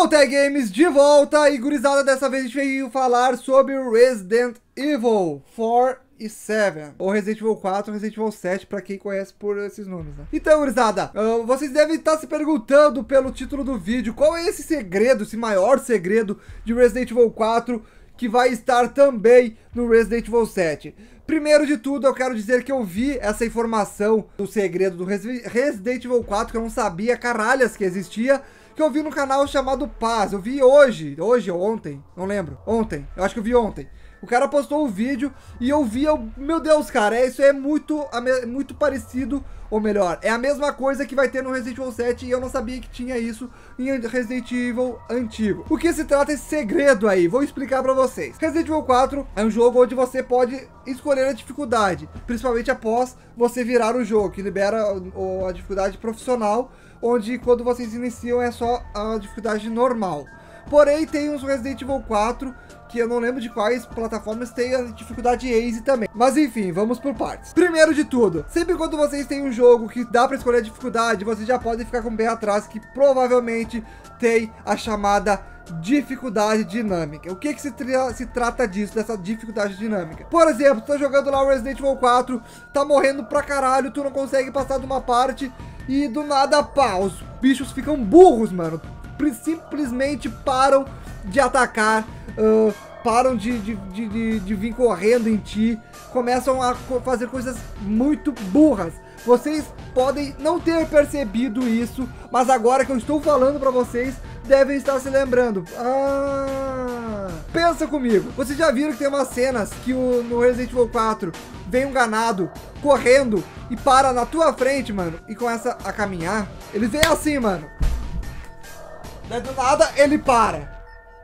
Tag Games de volta e gurizada, dessa vez a gente veio falar sobre o Resident Evil 4 e 7, ou Resident Evil 4 ou Resident Evil 7, pra quem conhece por esses nomes, né? Então, gurizada, vocês devem estar se perguntando pelo título do vídeo, qual é esse segredo, esse maior segredo de Resident Evil 4 que vai estar também no Resident Evil 7. Primeiro de tudo, eu quero dizer que eu vi essa informação do segredo do Resident Evil 4, que eu não sabia caralhas que existia, que eu vi no canal chamado Paz. Eu vi hoje ou ontem, não lembro, ontem, eu acho que eu vi ontem. O cara postou um vídeo e eu vi, meu Deus, cara, isso é muito parecido, ou melhor, é a mesma coisa que vai ter no Resident Evil 7 e eu não sabia que tinha isso em Resident Evil antigo. O que se trata esse segredo aí? Vou explicar pra vocês. Resident Evil 4 é um jogo onde você pode escolher a dificuldade, principalmente após você virar o jogo, que libera a dificuldade profissional, onde quando vocês iniciam é só a dificuldade normal. Porém, tem uns Resident Evil 4, que eu não lembro de quais plataformas tem a dificuldade Easy também. Mas enfim, vamos por partes. Primeiro de tudo, sempre quando vocês têm um jogo que dá pra escolher a dificuldade, vocês já podem ficar com o pé atrás, que provavelmente tem a chamada dificuldade dinâmica. O que se trata disso, dessa dificuldade dinâmica? Por exemplo, tu tá jogando lá o Resident Evil 4, tá morrendo pra caralho, tu não consegue passar de uma parte e do nada, pá, os bichos ficam burros, mano. Simplesmente param de atacar, param de vir correndo em ti, começam a fazer coisas muito burras. Vocês podem não ter percebido isso, mas agora que eu estou falando pra vocês, devem estar se lembrando. Pensa comigo, vocês já viram que tem umas cenas que no Resident Evil 4 vem um ganado correndo e para na tua frente, mano, e começa a caminhar? Ele vem assim, mano. Daí do nada ele para.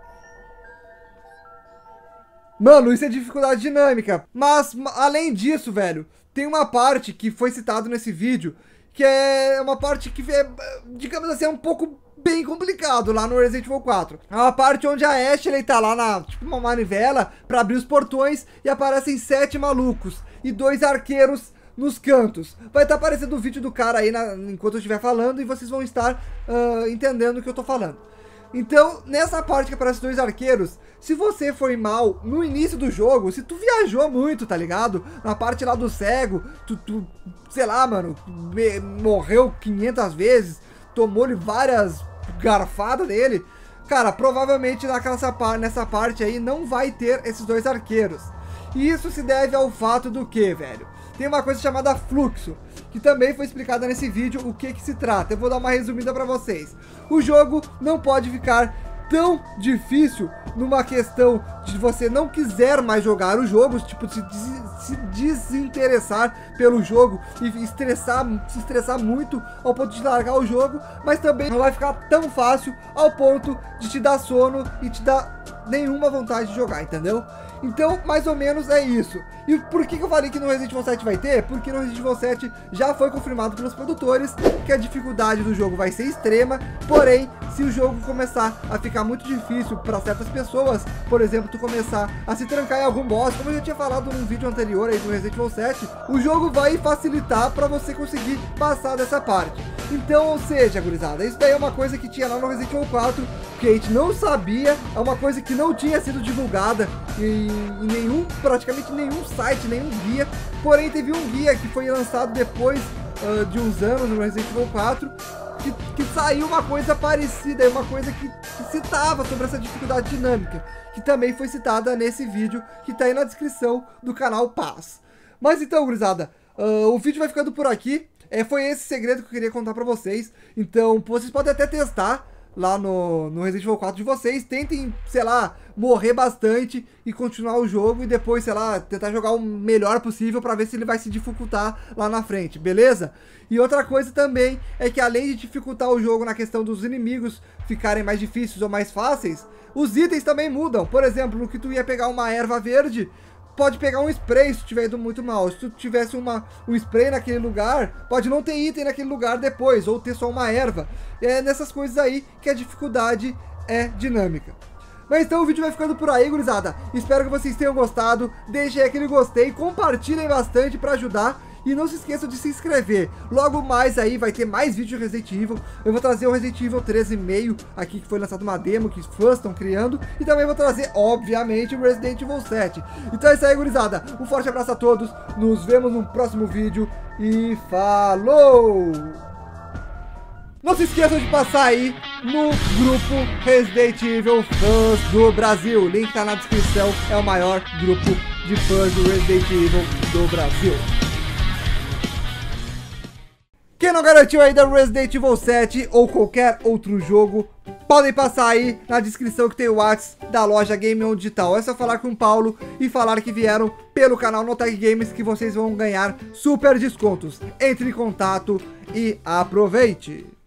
Mano, isso é dificuldade dinâmica. Mas além disso, velho, tem uma parte que foi citado nesse vídeo, que é uma parte que é, digamos assim, é um pouco bem complicado lá no Resident Evil 4. É uma parte onde a Ashley tá lá na, tipo, uma manivela pra abrir os portões e aparecem 7 malucos e 2 arqueiros nos cantos. Vai estar aparecendo o vídeo do cara aí enquanto eu estiver falando e vocês vão estar entendendo o que eu tô falando. Então, nessa parte que aparecem 2 arqueiros, se você foi mal no início do jogo, se tu viajou muito, tá ligado? Na parte lá do cego, tu sei lá, mano, morreu 500 vezes, tomou-lhe várias garfadas dele, cara, provavelmente nessa parte aí não vai ter esses 2 arqueiros. E isso se deve ao fato do que, velho? Tem uma coisa chamada fluxo, que também foi explicada nesse vídeo o que se trata. Eu vou dar uma resumida pra vocês. O jogo não pode ficar tão difícil numa questão de você não quiser mais jogar o jogo, tipo, se desinteressar pelo jogo e se estressar muito ao ponto de largar o jogo, mas também não vai ficar tão fácil ao ponto de te dar sono e te dar nenhuma vontade de jogar, entendeu? Então, mais ou menos é isso. E por que eu falei que no Resident Evil 7 vai ter? Porque no Resident Evil 7 já foi confirmado pelos produtores que a dificuldade do jogo vai ser extrema, porém, se o jogo começar a ficar muito difícil para certas pessoas, por exemplo, tu começar a se trancar em algum boss, como eu já tinha falado num vídeo anterior aí do Resident Evil 7, o jogo vai facilitar para você conseguir passar dessa parte. Então, ou seja, gurizada, isso daí é uma coisa que tinha lá no Resident Evil 4, que a gente não sabia, é uma coisa que não tinha sido divulgada em praticamente nenhum site, nenhum guia, porém teve um guia que foi lançado depois de uns anos no Resident Evil 4, que saiu uma coisa parecida, uma coisa que citava sobre essa dificuldade dinâmica, que também foi citada nesse vídeo que tá aí na descrição do canal Paz. Mas então, gurizada, o vídeo vai ficando por aqui. Foi esse segredo que eu queria contar pra vocês. Então, vocês podem até testar lá no Resident Evil 4 de vocês. Tentem, sei lá, morrer bastante e continuar o jogo. E depois, sei lá, tentar jogar o melhor possível pra ver se ele vai se dificultar lá na frente, beleza? E outra coisa também é que, além de dificultar o jogo na questão dos inimigos ficarem mais difíceis ou mais fáceis, os itens também mudam. Por exemplo, no que tu ia pegar uma erva verde, pode pegar um spray se tiver ido muito mal. Se tu tivesse um spray naquele lugar, pode não ter item naquele lugar depois, ou ter só uma erva. É nessas coisas aí que a dificuldade é dinâmica. Mas então o vídeo vai ficando por aí, gurizada. Espero que vocês tenham gostado. Deixem aquele gostei, compartilhem bastante para ajudar. E não se esqueçam de se inscrever. Logo mais aí vai ter mais vídeo de Resident Evil. Eu vou trazer o Resident Evil 13,5 aqui, que foi lançado uma demo que os fãs estão criando. E também vou trazer, obviamente, o Resident Evil 7. Então é isso aí, gurizada. Um forte abraço a todos. Nos vemos no próximo vídeo. E falou! Não se esqueçam de passar aí no grupo Resident Evil Fãs do Brasil. O link tá na descrição. É o maior grupo de fãs do Resident Evil do Brasil. Quem não garantiu ainda Resident Evil 7 ou qualquer outro jogo, podem passar aí na descrição que tem o WhatsApp da loja Game On Digital. É só falar com o Paulo e falar que vieram pelo canal Notec Games que vocês vão ganhar super descontos. Entre em contato e aproveite!